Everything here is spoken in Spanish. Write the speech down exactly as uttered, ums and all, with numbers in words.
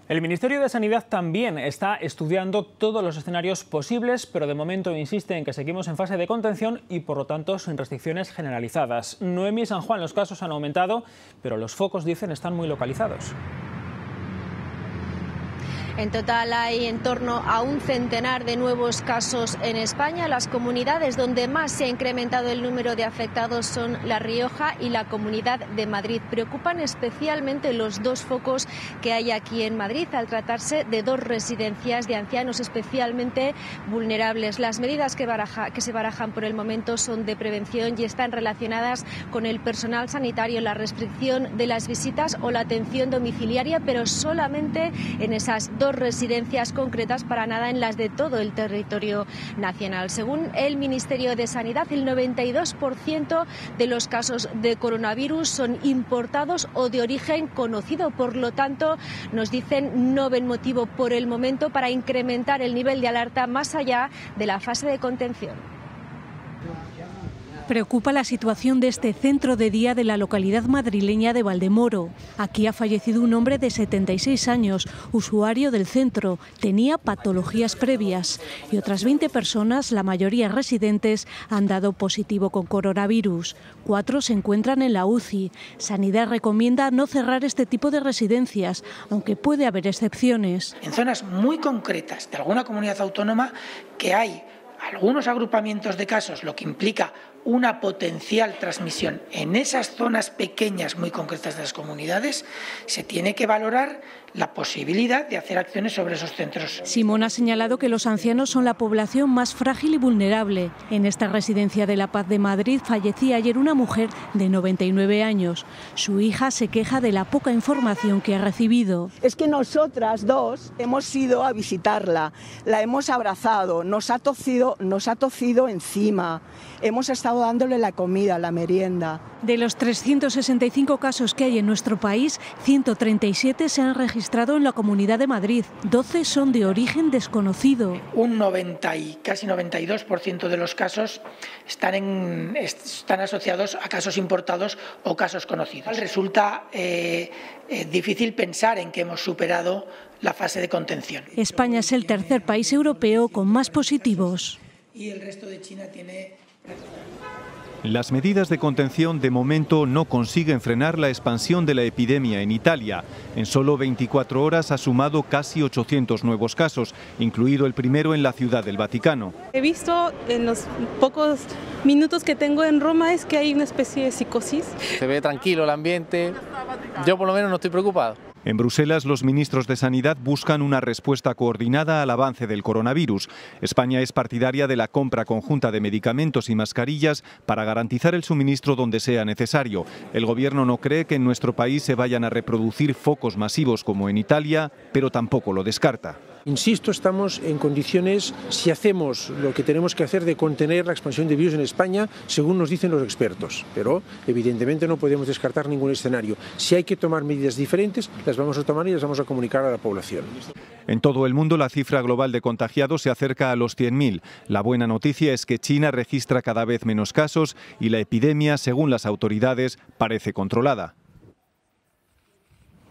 El Ministerio de Sanidad también está estudiando todos los escenarios posibles, pero de momento insiste en que seguimos en fase de contención y por lo tanto sin restricciones generalizadas. Noemí San Juan, los casos han aumentado, pero los focos, dicen, están muy localizados. En total hay en torno a un centenar de nuevos casos en España. Las comunidades donde más se ha incrementado el número de afectados son La Rioja y la Comunidad de Madrid. Preocupan especialmente los dos focos que hay aquí en Madrid, al tratarse de dos residencias de ancianos especialmente vulnerables. Las medidas que, baraja, que se barajan por el momento son de prevención y están relacionadas con el personal sanitario, la restricción de las visitas o la atención domiciliaria, pero solamente en esas dos residencias concretas, para nada en las de todo el territorio nacional. Según el Ministerio de Sanidad, el noventa y dos por ciento de los casos de coronavirus son importados o de origen conocido. Por lo tanto, nos dicen, no ven motivo por el momento para incrementar el nivel de alerta más allá de la fase de contención. Preocupa la situación de este centro de día de la localidad madrileña de Valdemoro. Aquí ha fallecido un hombre de setenta y seis años, usuario del centro. Tenía patologías previas y otras veinte personas, la mayoría residentes, han dado positivo con coronavirus. Cuatro se encuentran en la U C I. Sanidad recomienda no cerrar este tipo de residencias, aunque puede haber excepciones. En zonas muy concretas de alguna comunidad autónoma que hay algunos agrupamientos de casos, lo que implica una potencial transmisión en esas zonas pequeñas muy concretas de las comunidades, se tiene que valorar la posibilidad de hacer acciones sobre esos centros. Simón ha señalado que los ancianos son la población más frágil y vulnerable. En esta residencia de La Paz de Madrid fallecía ayer una mujer de noventa y nueve años. Su hija se queja de la poca información que ha recibido. Es que nosotras dos hemos ido a visitarla, la hemos abrazado, nos ha tocido, nos ha tocido encima, hemos estado dándole la comida, la merienda. De los trescientos sesenta y cinco casos que hay en nuestro país, ciento treinta y siete se han registrado en la Comunidad de Madrid. doce son de origen desconocido. Un noventa y casi noventa y dos por ciento de los casos están, en, están asociados a casos importados o casos conocidos. Resulta eh, eh, difícil pensar en que hemos superado la fase de contención. España es el tercer país europeo con más positivos. Y el resto de China tiene... Las medidas de contención de momento no consiguen frenar la expansión de la epidemia en Italia. En solo veinticuatro horas ha sumado casi ochocientos nuevos casos, incluido el primero en la Ciudad del Vaticano. He visto en los pocos minutos que tengo en Roma es que hay una especie de psicosis. Se ve tranquilo el ambiente, yo por lo menos no estoy preocupado. En Bruselas, los ministros de Sanidad buscan una respuesta coordinada al avance del coronavirus. España es partidaria de la compra conjunta de medicamentos y mascarillas para garantizar el suministro donde sea necesario. El Gobierno no cree que en nuestro país se vayan a reproducir focos masivos como en Italia, pero tampoco lo descarta. Insisto, estamos en condiciones, si hacemos lo que tenemos que hacer, de contener la expansión de virus en España, según nos dicen los expertos. Pero, evidentemente, no podemos descartar ningún escenario. Si hay que tomar medidas diferentes, las vamos a tomar y las vamos a comunicar a la población. En todo el mundo, la cifra global de contagiados se acerca a los cien mil. La buena noticia es que China registra cada vez menos casos y la epidemia, según las autoridades, parece controlada.